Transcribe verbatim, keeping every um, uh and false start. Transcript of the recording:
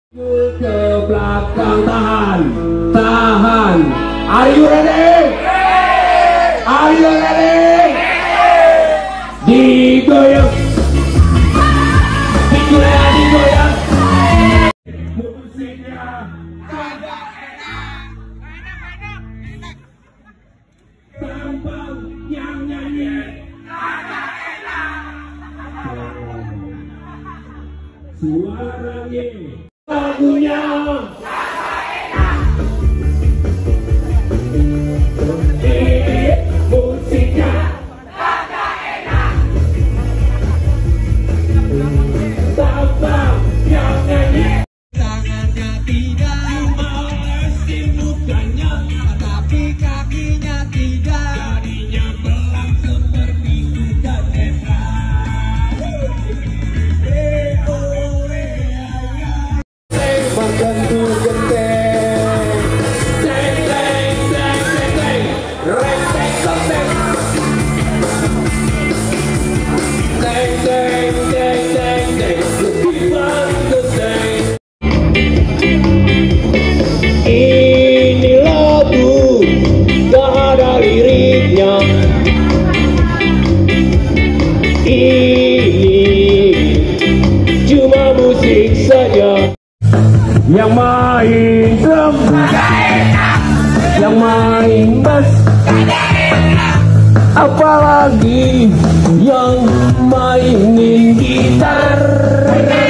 Ke belakang, tahan, tahan. Are you ready? Are you ready? Digoyang, digoyang, digoyang. Musiknya kagak enak, tampang yang nyanyi kagak enak, suaranya lagunya kagak enak, eh, musiknya kagak enak, tampang yang nyanyi. Tangannya tidak Meski mukanya, tapi kakinya tidak. jadinya belang seperti kuda zebra. Makan tuh genteng, teng teng teng teng teng, reng teng teng teng, teng teng teng teng teng, ketimbang genteng. Ini lagu gak ada liriknya. Ini cuma musik saja. Yang main drum kagak enak, yang main bass kagak enak, apalagi yang mainin gitar.